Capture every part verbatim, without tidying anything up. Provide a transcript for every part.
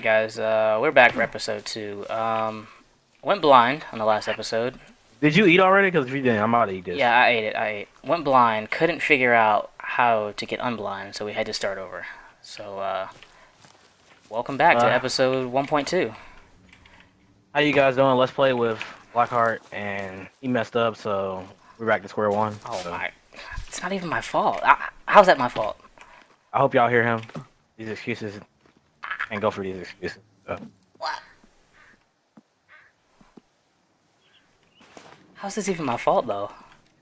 Alright guys, uh, we're back for episode two. Um, went blind on the last episode. Did you eat already? Because if you didn't, I'm about to eat this. Yeah, I ate it, I ate. Went blind, couldn't figure out how to get unblind, so we had to start over. So, uh, welcome back uh, to episode one point two. How you guys doing? Let's play with Blackheart, and he messed up, so we're back to square one. Oh so. my, it's not even my fault. I, how's that my fault? I hope y'all hear him. These excuses, and go for these excuses. So. What? How's this even my fault, though?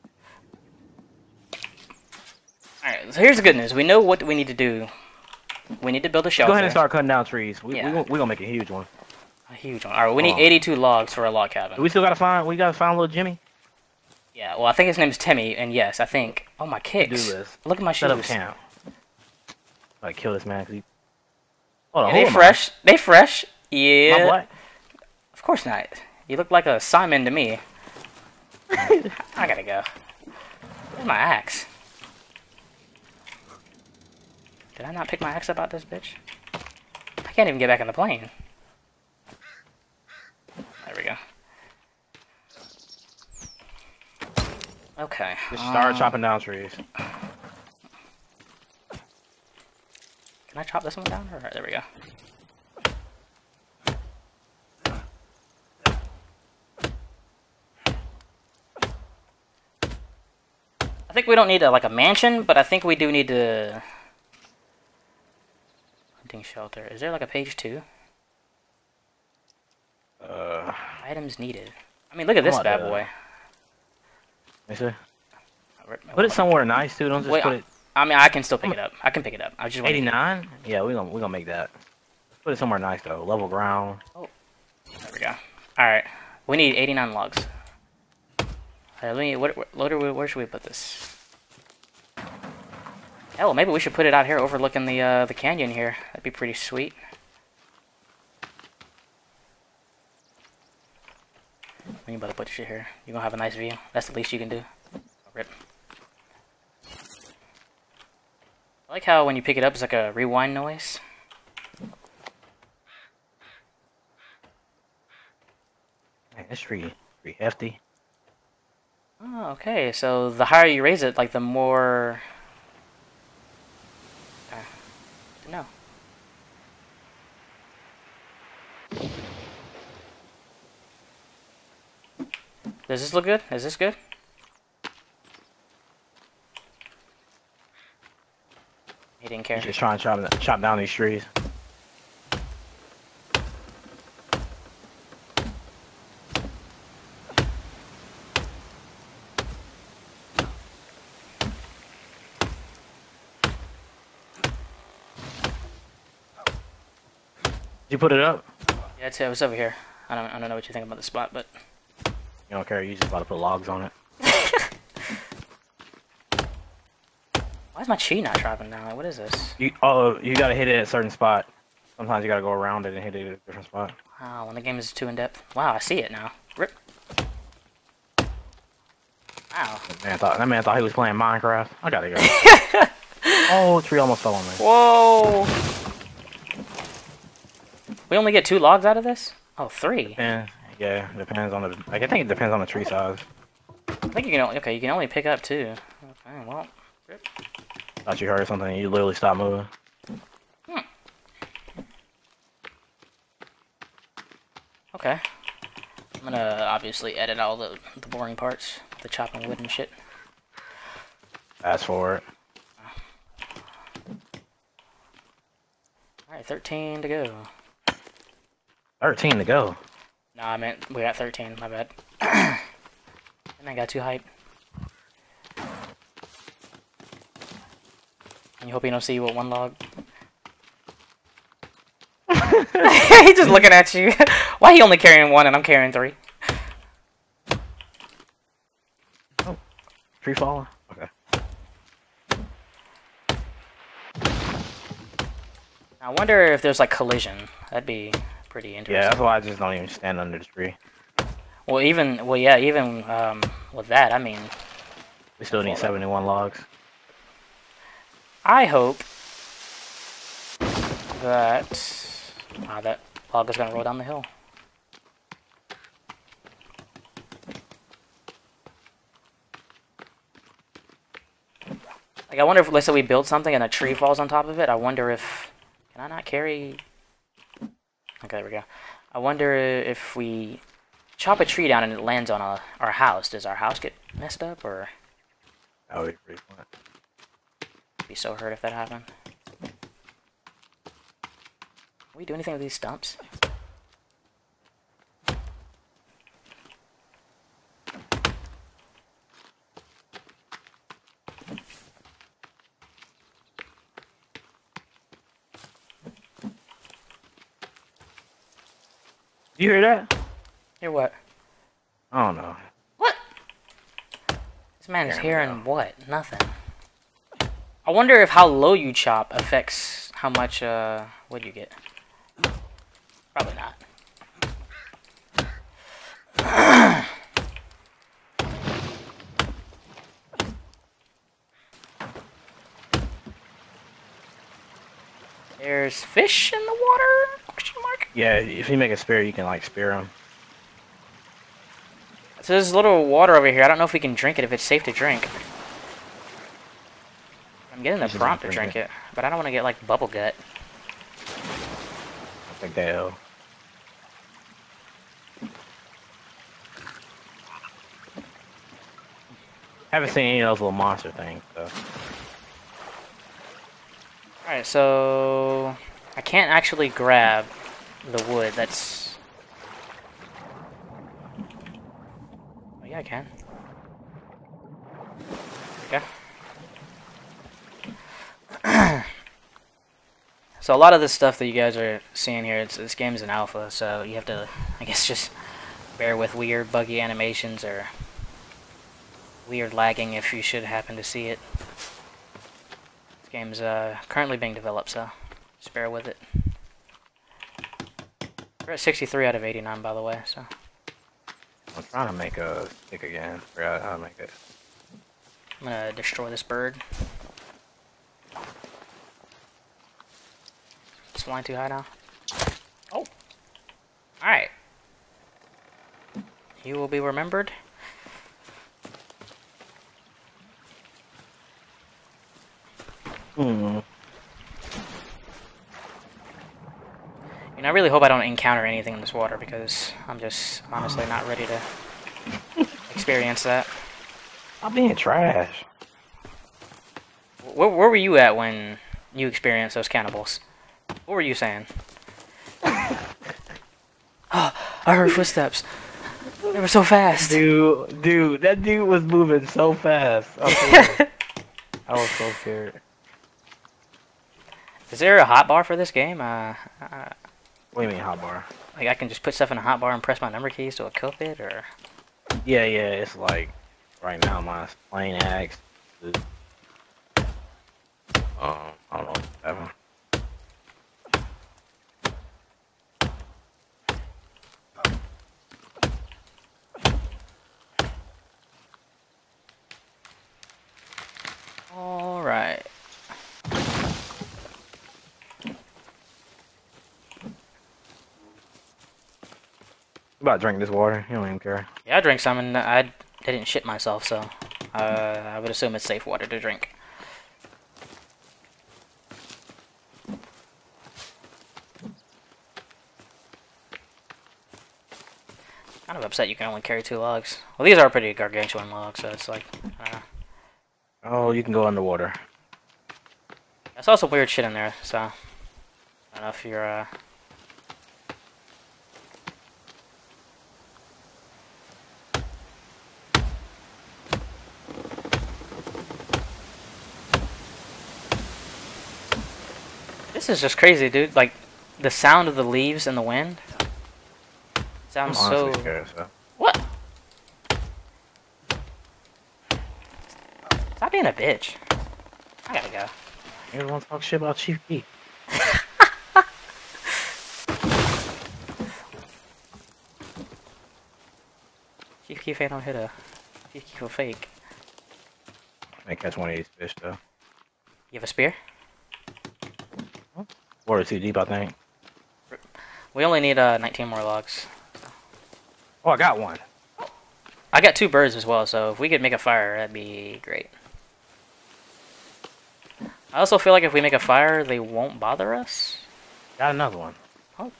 Alright, so here's the good news. We know what we need to do. We need to build a shelter. Go ahead and start cutting down trees. We, yeah. we, we're gonna make a huge one. A huge one. Alright, we need eighty-two logs for a log cabin. We still gotta find, we gotta find little Jimmy? Yeah, well, I think his name's Timmy, and yes, I think... Oh, my kicks. Do this. Look at my Set shoes. up camp. Like, kill this man, cause he... Hold on, Yeah, hold they fresh. They fresh. Yeah. My black? Of course not. You look like a Simon to me. I gotta go. Where's my axe? Did I not pick my axe up out this bitch? I can't even get back in the plane. There we go. Okay. Just start um, chopping down trees. Can I chop this one down? Alright, there we go. I think we don't need a, like a mansion, but I think we do need to... Hunting shelter. Is there like a page two? Uh, Items needed. I mean, look at this bad boy. Let me see. Put it somewhere nice, too. Don't just Wait, put it... I mean, I can still pick it up. I can pick it up. I just eighty-nine? Yeah, we're gonna, we're gonna make that. Put it somewhere nice, though. Level ground. Oh, there we go. Alright. We need eighty-nine logs. Alright, let me... Where, where, where, where should we put this? Hell, maybe we should put it out here overlooking the, uh, the canyon here. That'd be pretty sweet. We ain't about to put shit here. You're gonna have a nice view. That's the least you can do. Oh, rip. I like how when you pick it up, it's like a rewind noise. Man, this tree pretty hefty. Oh, okay. So the higher you raise it, like the more... Uh, no. Does this look good? Is this good? He didn't care. Just trying to chop, chop down these trees. Did you put it up? Yeah, it's, it was over here. I don't, I don't know what you think about the spot, but... You don't care, you just about to put logs on it. Why is my chi not dropping down? Like, what is this? You, oh, you gotta hit it at a certain spot. Sometimes you gotta go around it and hit it at a different spot. Wow, when the game is too in-depth. Wow, I see it now. Rip. Wow. That man thought, that man thought he was playing Minecraft. I gotta go. Oh, tree almost fell on me. Whoa! We only get two logs out of this? Oh, three. Yeah, yeah, depends on the, like, I think it depends on the tree size. I think you can only, okay, you can only pick up two. Okay, well, rip. Thought you heard something, you literally stopped moving. Hmm. Okay. I'm gonna obviously edit all the, the boring parts, the chopping wood and shit. Fast forward. Alright, thirteen to go. thirteen to go. Nah, I meant we got thirteen, my bad. And I got too hyped. And you hope you don't see you with one log. He's just looking at you. Why he only carrying one and I'm carrying three? Oh, tree falling? Okay. I wonder if there's like collision. That'd be pretty interesting. Yeah, that's why I just don't even stand under the tree. Well, even well, yeah, even um, with that, I mean, We still need seventy-one logs. I hope that Ah, that log is gonna roll down the hill. Like, I wonder if, let's say we build something and a tree falls on top of it. I wonder if... Can I not carry... Okay, there we go. I wonder if we chop a tree down and it lands on a, our house. Does our house get messed up, or... That would be pretty fun. I'd be so hurt if that happened. Can we do anything with these stumps? You hear that? Hear what? I don't know. What? This man is There we hearing go. what? Nothing. I wonder if how low you chop affects how much uh wood you get. Probably not. There's fish in the water? Question mark. Yeah, if you make a spear, you can like spear them. So there's a little water over here. I don't know if we can drink it, if it's safe to drink. I'm getting the You should prompt to drink drink it, but I don't want to get like bubble gut. I think they'll. Haven't seen any of those little monster things, so. Alright, so I can't actually grab the wood. That's... Oh yeah, I can. Okay. So a lot of this stuff that you guys are seeing here, it's, this game's an alpha, so you have to, I guess, just bear with weird buggy animations or weird lagging if you should happen to see it. This game's uh, currently being developed, so just bear with it. We're at sixty-three out of eighty-nine, by the way, so. I'm trying to make a stick again. Forgot how to make it. I'm gonna destroy this bird. It's flying too high now. Oh! Alright. You will be remembered. Hmm. And I really hope I don't encounter anything in this water because I'm just honestly not ready to experience that. I'm being trash. Where, where were you at when you experienced those cannibals? What were you saying? Oh, I heard footsteps. They were so fast. Dude, dude, that dude was moving so fast. I I was so scared. Is there a hotbar for this game? Uh, uh, What do you mean hotbar? like I can just put stuff in a hotbar and press my number keys to equip it, or? Yeah, yeah, it's like right now mine's plain axe. Um, I don't know. Whatever. All right. You about to drink this water? You don't even care. Yeah, I drank some and I didn't shit myself, so uh, I would assume it's safe water to drink. Kind of upset you can only carry two logs. Well, these are pretty gargantuan logs, so it's like, I don't know. Oh, you can go underwater. I saw some weird shit in there, so I don't know if you're, uh... This is just crazy, dude. Like, the sound of the leaves in the wind sounds I'm so... honestly scared, so. What? Stop being a bitch. I gotta go. You don't want to talk shit about Chief Keef. Chief Keef ain't no hitter. Chief Keef a fake. I may catch one of these fish though. You have a spear? Water too deep, I think. We only need uh, nineteen more logs. Oh, I got one. I got two birds as well, so if we could make a fire, that'd be great. I also feel like if we make a fire, they won't bother us. Got another one. Oh.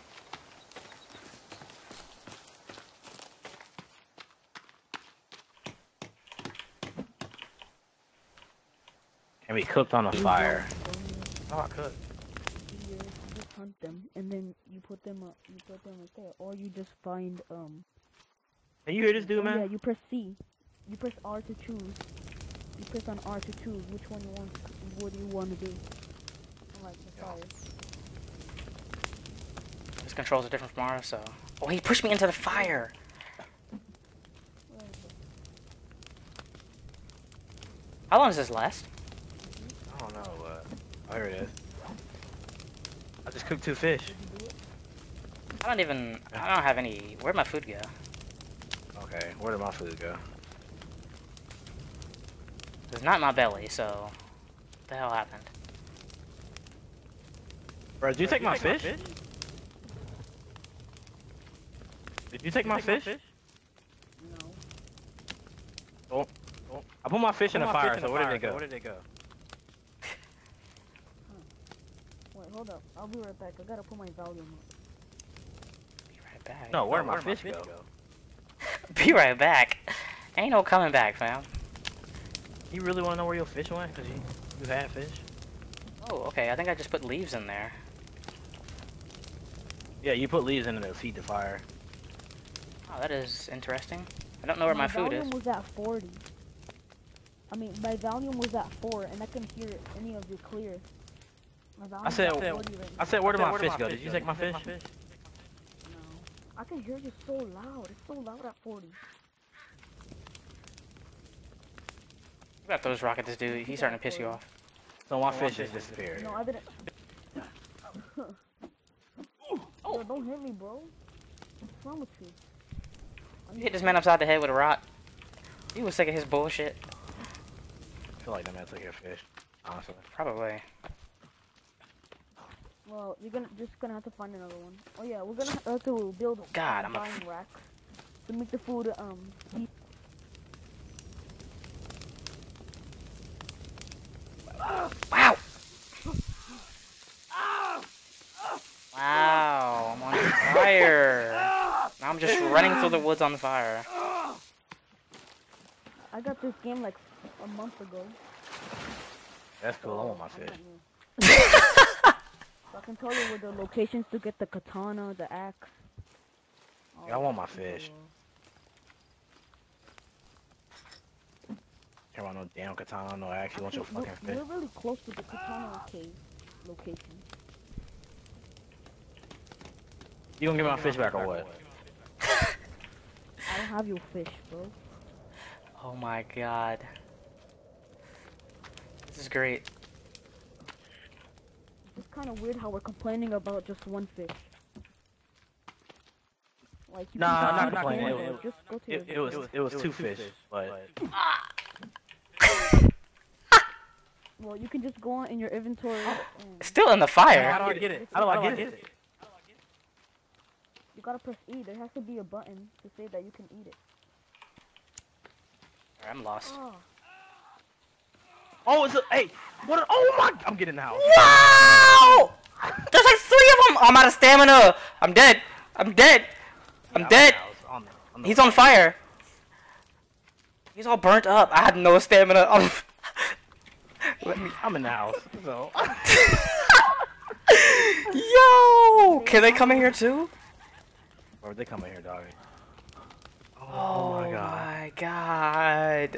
Can be cooked on a fire. Oh, I could. You just hunt them, and then you put them up. You put them right there, or you just find um. Hey, you hear this dude, oh, man? Yeah, you press C. You press R to choose. You press on R to choose which one you want. What do you want to do? Like the fire. His controls are different from ours, so. Oh, he pushed me into the fire. Where is it? How long does this last? I don't know, but oh, here it is. I just cooked two fish. Did you do it? I don't even. I don't have any. Where'd my food go? Okay, where did my food go? It's not in my belly, so. What the hell happened? Bro, did you Bro, take did my you take my fish? fish? Did you take my fish? No. Oh, oh. I put my fish in the Put my fire, fish in so the where did fire, they go? so where did they go? Wait, hold up. I'll be right back. I gotta put my volume up. Be right back. No, where No, did my where'd my fish fish go? go? Be right back. Ain't no coming back, fam. You really want to know where your fish went? Cause you, you had fish. Oh, okay. I think I just put leaves in there. Yeah, you put leaves in it to feed the fire. Oh, that is interesting. I don't know where my, food is. volume was at forty. I mean, my volume was at four, and I couldn't hear any of you clear. My volume I said, was at forty right I now. said, where did my Where fish go? Did you take my fish? No. I can hear you so loud. It's so loud at forty. We got those rocket this dude. He's starting to piss you off. So my fish has disappeared. No, I didn't. Yo, don't hit me, bro. What's wrong with you? You hit this man upside the head with a rock. He was sick of his bullshit. I feel like that man took your fish, honestly. Probably. Well, you're gonna just gonna have to find another one. Oh yeah, we're gonna have to build God, I'm a drying f racks to make the food um. Eat. Wow! Wow, I'm on fire. Now I'm just running through the woods on fire. I got this game like a month ago. That's cool. I want my I'm fish. not new. So I can tell you where the locations to get the katana, the axe. Yeah, I want my fish. Care about no damn katana, no axe. You want your Actually, fucking we're, fish? we're really close to the katana cave location. You gonna give me my fish back or what? I don't have your fish, bro. Oh my god. This is great. It's kind of weird how we're complaining about just one fish. Like you Nah, can I'm go not to the complaining. corner, It- just go to It, your it was it was two fish, but Well, you can just go on in your inventory. And Still in the how fire. do I get it? How do I get it? you gotta press E. There has to be a button to say that you can eat it. Alright, I'm lost. Oh, Oh, it's a hey. What? A, oh my! I'm getting in the house. Wow! There's like three of them! I'm out of stamina! I'm dead! I'm dead! I'm Yeah, dead! in the house. I'm- I'm the- He's on fire! He's all burnt up. I had no stamina. I'm... Let me... I'm in the house. So. Yo! Can they come in here too? Where they come in here, dog? Oh, Oh my god! my god.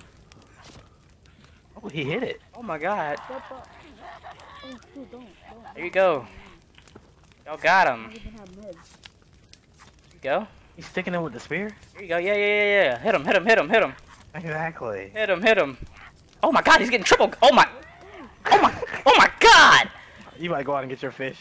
Oh, he hit it. Oh my god. step up. Oh, shoot, don't, don't. There you go. Y'all got I him. don't even have meds. There you go. He's sticking it with the spear. There you go. Yeah, yeah, yeah, yeah. Hit him, hit him, hit him, hit him. Exactly. Hit him, hit him. Oh my god, he's getting triple. Oh my. Oh my. Oh my god. You might go out and get your fish.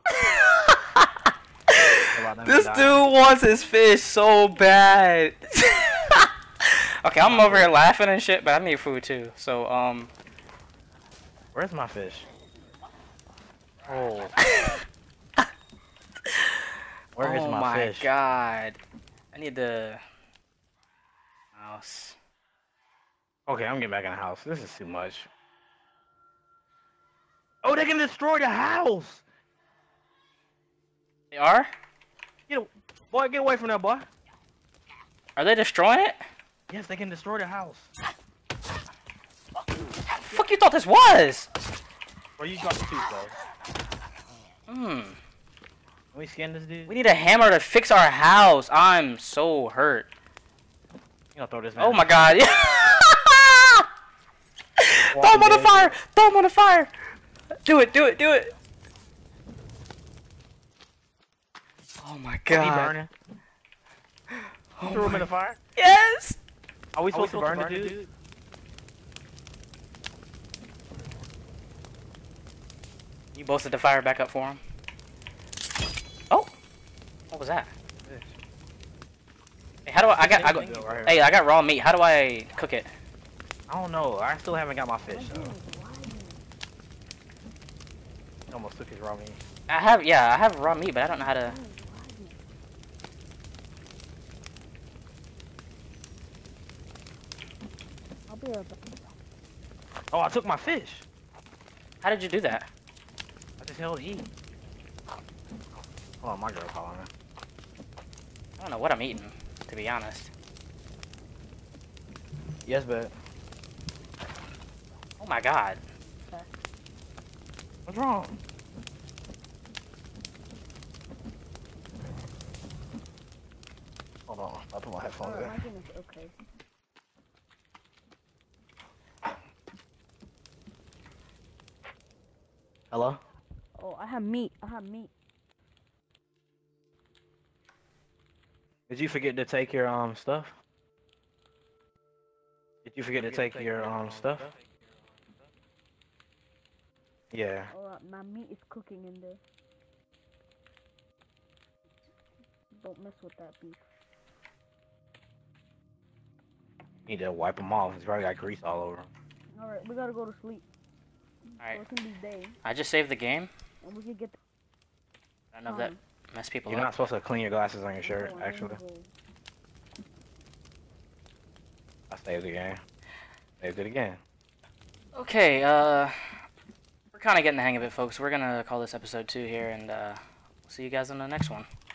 This dude wants his fish so bad. Okay, I'm over here laughing and shit, but I need food too. So, um. Where's my fish? Oh. Where is Oh my, my fish? god. I need the mouse. Okay, I'm getting back in the house. This is too much. Oh, they can destroy the house! They are? Get a boy, get away from that boy. Are they destroying it? Yes, they can destroy the house. Fuck you thought this was? Bro, you dropped the tooth, though. Hmm. Can we scan this dude? We need a hammer to fix our house. I'm so hurt. You gonna throw this man? Oh my god. Throw him on the fire! Throw him on the fire! Do it, do it, do it! Oh my god. Is he burning? Oh Throw him my... in the fire? Yes! Are we supposed, Are we to, burn supposed the to burn dude? the dude? You bolstered the fire back up for him. Oh! What was that? Hey, how do I... I got... I got Right hey, I got raw meat. How do I cook it? I don't know. I still haven't got my fish, so. He almost took his raw meat. I have... Yeah, I have raw meat, but I don't know how to... I'll be right back. Oh, I took my fish. How did you do that? I just held E. Oh, my girl calling me. I don't know what I'm eating, to be honest. Yes, but Oh my god. what's wrong? Hold on, I'll put my headphones Alright, in. my goodness, okay. Hello? Oh, I have meat. I have meat. Did you forget to take your um stuff? Did you forget to take your um stuff? Yeah. Alright, my meat is cooking in there. Don't mess with that beef. Need to wipe them off. It's probably got grease all over 'em. Alright, we gotta go to sleep. Alright. So it can be day, I just saved the game. and we can get the I don't know if that time. mess people You're up. not supposed to clean your glasses on your shirt, Oh, actually. rainbow. I saved the game. Saved it again. Okay, uh... We're kind of getting the hang of it, folks. We're gonna call this episode two here, and uh, we'll see you guys on the next one.